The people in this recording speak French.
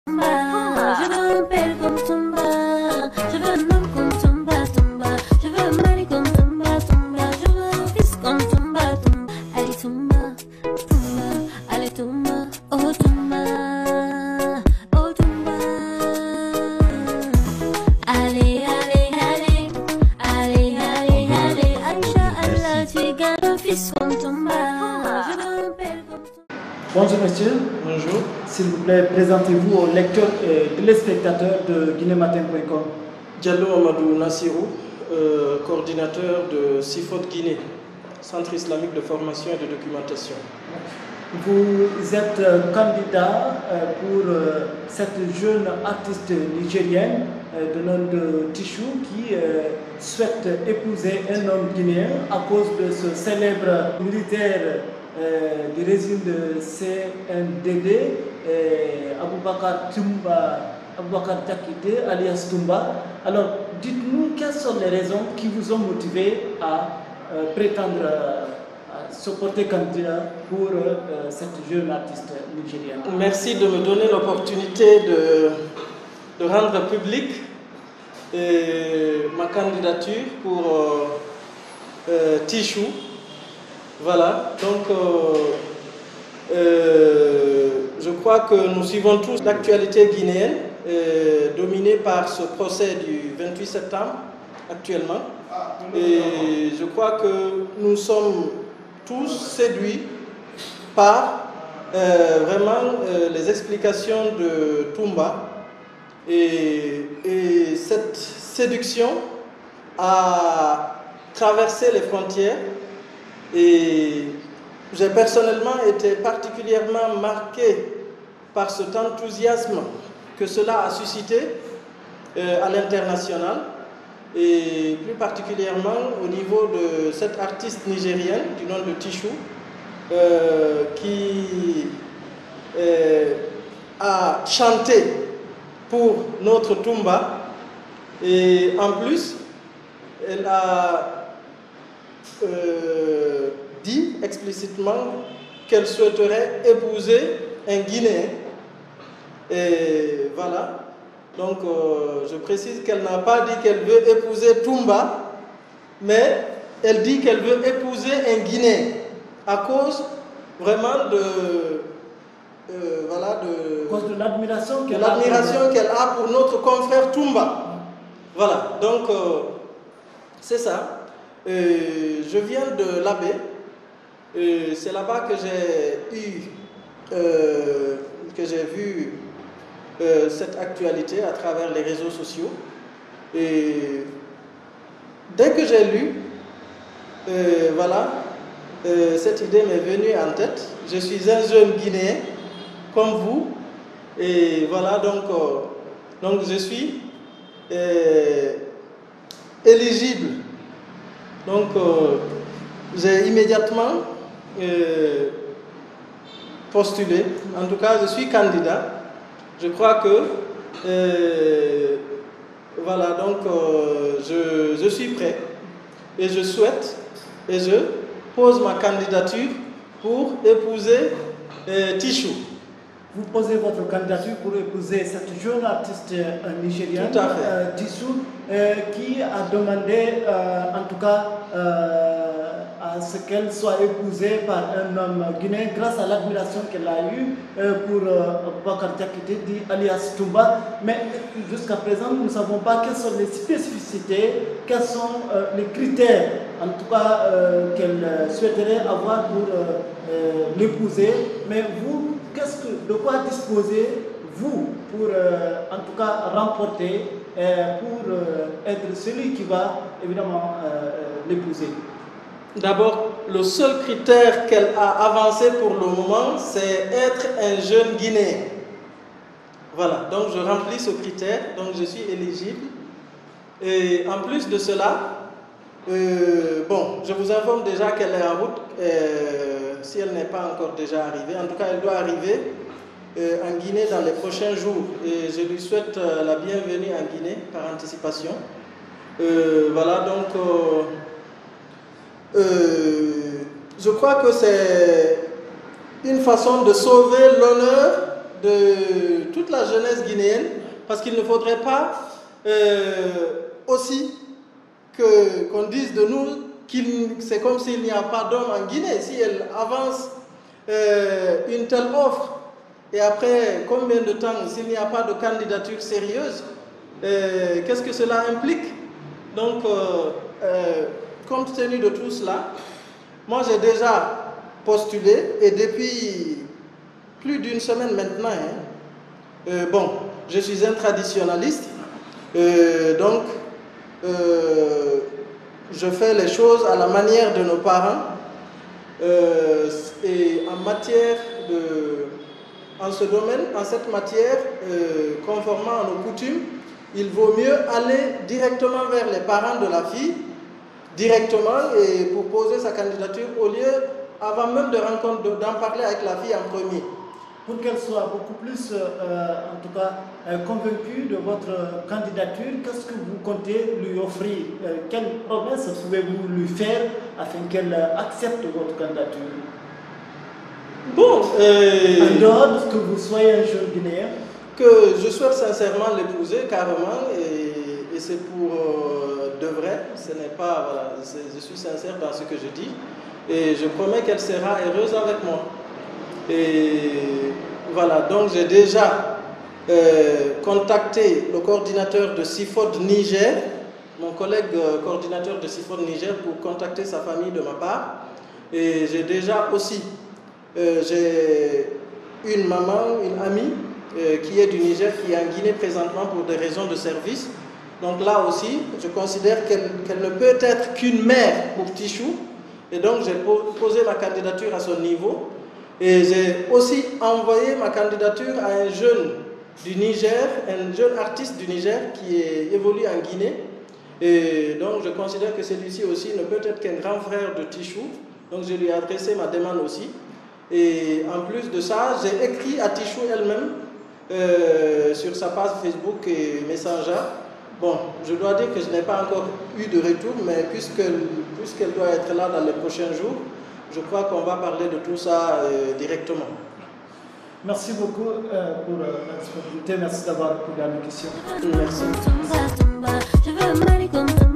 Je veux un père comme Tumba, je veux un homme comme Tumba, Tumba. Je veux un mari comme Tumba, Tumba. Je veux un fils comme Tumba, Tumba. Allez Tumba, Tumba, allez Tumba, oh Tumba, oh Tumba. Allez, allez, allez, allez, allez, allez, Aïcha, Allah, tu gardes un fils comme Tumba. Je veux un père comme Tumba. Bonjour monsieur. Bonjour. S'il vous plaît, présentez-vous aux lecteurs et téléspectateurs de guinématin.com. Diallo Amadou Nassirou, coordinateur de CIFOD Guinée, Centre islamique de formation et de documentation. Vous êtes candidat pour cette jeune artiste nigérienne de nom de Tichou qui souhaite épouser un homme guinéen à cause de ce célèbre militaire du régime de CNDD, Aboubakar Diakité, alias Tumba. Alors, dites-nous quelles sont les raisons qui vous ont motivé à prétendre se porter candidat pour cette jeune artiste nigérienne. Merci de me donner l'opportunité de rendre public ma candidature pour Tichou. Voilà, donc je crois que nous suivons tous l'actualité guinéenne dominée par ce procès du 28 septembre actuellement. Et je crois que nous sommes tous séduits par vraiment les explications de Tumba. Et cette séduction a traversé les frontières. Et j'ai personnellement été particulièrement marqué par cet enthousiasme que cela a suscité à l'international et plus particulièrement au niveau de cette artiste nigérienne du nom de Tichou qui a chanté pour notre Tumba et en plus elle a dit explicitement qu'elle souhaiterait épouser un Guinéen. Et voilà. Donc, je précise qu'elle n'a pas dit qu'elle veut épouser Tumba, mais elle dit qu'elle veut épouser un Guinéen à cause vraiment de l'admiration qu'elle a pour notre confrère Tumba. Voilà. Donc, c'est ça. Je viens de l'Abbé. C'est là-bas que j'ai vu cette actualité à travers les réseaux sociaux. Et dès que j'ai lu, cette idée m'est venue en tête. Je suis un jeune Guinéen comme vous. Et voilà, donc je suis éligible. Donc, j'ai immédiatement postulé. En tout cas, je suis candidat. Je crois que, je suis prêt et je souhaite et je pose ma candidature pour épouser Tichou. Vous posez votre candidature pour épouser cette jeune artiste nigérienne, Tichou, qui a demandé, en tout cas, à ce qu'elle soit épousée par un homme guinéen grâce à l'admiration qu'elle a eue pour Aboubakar Diakité, dit alias Tumba. Mais jusqu'à présent, nous ne savons pas quelles sont les spécificités, quels sont les critères, en tout cas, qu'elle souhaiterait avoir pour l'épouser. Mais vous, de quoi disposez-vous pour, en tout cas, remporter, pour être celui qui va, évidemment, l'épouser? D'abord, le seul critère qu'elle a avancé pour le moment, c'est être un jeune Guinéen. Voilà, donc je remplis ce critère, donc je suis éligible. Et en plus de cela, je vous informe déjà qu'elle est en route, si elle n'est pas encore déjà arrivée. En tout cas, elle doit arriver en Guinée dans les prochains jours. Et je lui souhaite la bienvenue en Guinée par anticipation. Je crois que c'est une façon de sauver l'honneur de toute la jeunesse guinéenne, parce qu'il ne faudrait pas aussi qu'on dise de nous c'est comme s'il n'y a pas d'homme en Guinée. Si elle avance une telle offre, et après combien de temps, s'il n'y a pas de candidature sérieuse, qu'est-ce que cela implique? Donc, compte tenu de tout cela, moi j'ai déjà postulé, et depuis plus d'une semaine maintenant, bon, je suis un traditionnaliste, donc je fais les choses à la manière de nos parents, et en ce domaine, en cette matière, conformément à nos coutumes, il vaut mieux aller directement vers les parents de la fille, directement, et pour poser sa candidature, au lieu, avant même d'en parler avec la fille en premier. Pour qu'elle soit beaucoup plus, en tout cas, convaincue de votre candidature, qu'est-ce que vous comptez lui offrir? Quelle promesse pouvez-vous lui faire afin qu'elle accepte votre candidature? Bon, en dehors de ce que vous soyez un jeune Guinéen, que je souhaite sincèrement l'épouser carrément, et c'est pour de vrai, ce n'est pas, voilà, je suis sincère dans ce que je dis, et je promets qu'elle sera heureuse avec moi. Et voilà, donc j'ai déjà contacté le coordinateur de CIFOD Niger, mon collègue coordinateur de CIFOD Niger, pour contacter sa famille de ma part. Et j'ai déjà aussi, j'ai une maman, une amie qui est du Niger, qui est en Guinée présentement pour des raisons de service. Donc là aussi, je considère qu'elle ne peut être qu'une mère pour Tichou. Et donc j'ai posé ma candidature à son niveau. Et j'ai aussi envoyé ma candidature à un jeune du Niger, un jeune artiste du Niger qui évolue en Guinée. Et donc je considère que celui-ci aussi ne peut être qu'un grand frère de Tichou. Donc je lui ai adressé ma demande aussi. Et en plus de ça, j'ai écrit à Tichou elle-même sur sa page Facebook et Messenger. Bon, je dois dire que je n'ai pas encore eu de retour, mais puisqu'elle doit être là dans les prochains jours, je crois qu'on va parler de tout ça directement. Merci beaucoup pour la disponibilité. Merci d'avoir répondu à mes questions. Merci.